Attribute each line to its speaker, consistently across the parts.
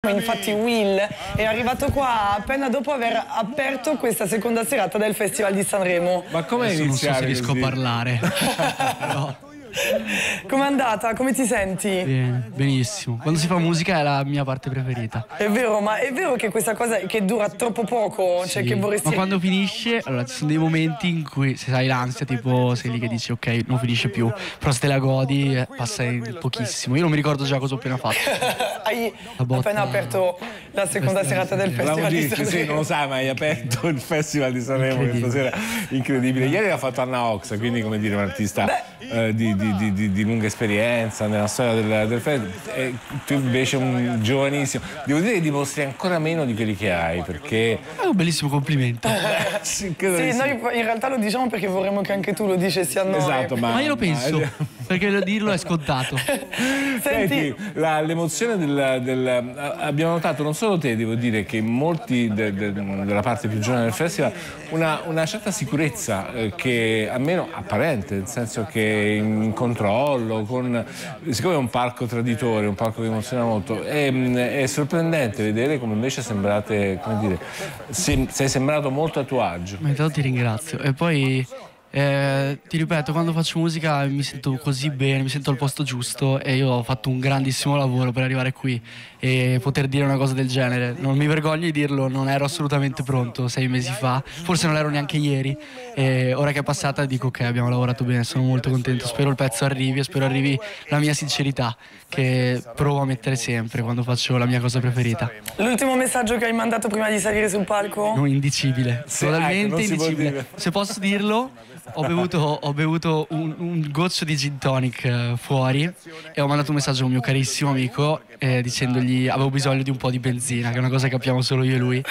Speaker 1: infatti Will è arrivato qua appena dopo aver aperto questa seconda serata del Festival di Sanremo.
Speaker 2: Ma come
Speaker 3: Adesso non so
Speaker 2: iniziare
Speaker 3: se riesco
Speaker 2: così?
Speaker 3: a parlare. Però,
Speaker 1: Com'è andata? Come ti senti?
Speaker 3: bene, benissimo. Quando si fa musica è la mia parte preferita.
Speaker 1: È vero, ma è vero che questa cosa che dura troppo poco, cioè
Speaker 3: Sì.
Speaker 1: che vorresti...
Speaker 3: Ma quando finisce, allora ci sono dei momenti in cui se hai l'ansia, tipo sei lì che dici ok, non finisce più, però se te la godi passa in pochissimo. Io non mi ricordo già cosa ho appena fatto.
Speaker 1: Hai
Speaker 3: La botta-
Speaker 1: appena aperto la seconda serata del
Speaker 2: Volevamo
Speaker 1: Festival di
Speaker 2: dirti, sì, non
Speaker 1: Sanremo.
Speaker 2: lo sai, ma hai aperto il Festival di Sanremo questa sera, incredibile. Ieri l'ha fatto Anna Oxa, quindi come dire un artista di lunga esperienza nella storia del festival, e tu invece un giovanissimo. Devo dire che dimostri ancora meno di quelli che hai, perché
Speaker 3: È un bellissimo complimento.
Speaker 2: sì, credo
Speaker 1: Sì,
Speaker 2: di sì.
Speaker 1: noi in realtà lo diciamo perché vorremmo che anche tu lo dicessi a noi.
Speaker 2: Esatto,
Speaker 3: Ma io lo penso, perché dirlo è scontato.
Speaker 1: Senti,
Speaker 2: l'emozione abbiamo notato, non solo te, devo dire, che in molti della parte più giovane del festival una certa sicurezza che almeno apparente, nel senso che in controllo, siccome è un palco traditore, un palco che emoziona molto, è sorprendente vedere come invece sembrate, come dire, sei sembrato molto a tuo agio.
Speaker 3: Ma intanto ti ringrazio. E poi ti ripeto, quando faccio musica mi sento così bene, mi sento al posto giusto e io ho fatto un grandissimo lavoro per arrivare qui e poter dire una cosa del genere. Non mi vergogno di dirlo, non ero assolutamente pronto 6 mesi fa, forse non ero neanche ieri, e ora che è passata dico ok, abbiamo lavorato bene, sono molto contento, spero il pezzo arrivi e spero arrivi la mia sincerità che provo a mettere sempre quando faccio la mia cosa preferita.
Speaker 1: l'ultimo messaggio che hai mandato prima di salire sul palco?
Speaker 3: Non indicibile, totalmente
Speaker 2: non si può
Speaker 3: indicibile.
Speaker 2: dire.
Speaker 3: Se posso dirlo, ho bevuto un goccio di gin tonic fuori e ho mandato un messaggio a un mio carissimo amico dicendogli avevo bisogno di un po' di benzina, che è una cosa che capiamo solo io e lui.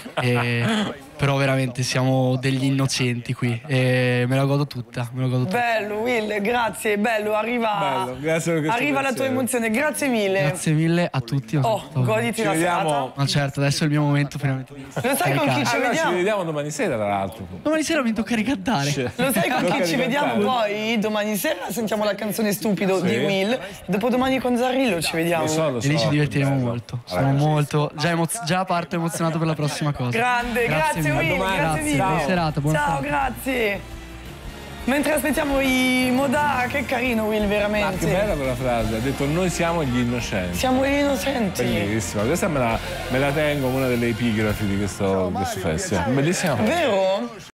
Speaker 3: Però veramente siamo degli innocenti qui e me la godo tutta, me la godo tutta.
Speaker 1: Bello Will, grazie, bello, arriva,
Speaker 2: Bello, grazie per questo
Speaker 1: arriva la tua
Speaker 2: pensiero.
Speaker 1: emozione, grazie mille.
Speaker 3: Grazie mille a tutti.
Speaker 1: Oh, goditi la serata.
Speaker 3: Ma certo, adesso è il mio momento finalmente di
Speaker 1: Lo sai con chi ci
Speaker 2: Allora ci
Speaker 1: vediamo?
Speaker 2: vediamo domani sera, tra l'altro.
Speaker 3: Domani sera mi tocca ricantare.
Speaker 1: Lo sai con chi ci vediamo poi? Domani sera sentiamo la canzone Stupido di Will e dopodomani con Zarrillo ci vediamo.
Speaker 2: Lo so,
Speaker 3: E lì ci divertiremo
Speaker 2: bello.
Speaker 3: molto. Sono molto già parto emozionato per la prossima cosa.
Speaker 1: Grande, grazie
Speaker 3: mille.
Speaker 1: Will,
Speaker 2: domani.
Speaker 1: grazie mille.
Speaker 3: Buona serata, buona
Speaker 1: Ciao,
Speaker 3: serata.
Speaker 1: grazie. Mentre aspettiamo i Modà, che carino Will,
Speaker 2: Ah, che
Speaker 1: veramente.
Speaker 2: bella quella frase, ha detto noi siamo gli innocenti.
Speaker 1: Siamo gli innocenti.
Speaker 2: Bellissima, questa me la tengo come una delle epigrafi di questo festival. Bellissima.
Speaker 1: Vero?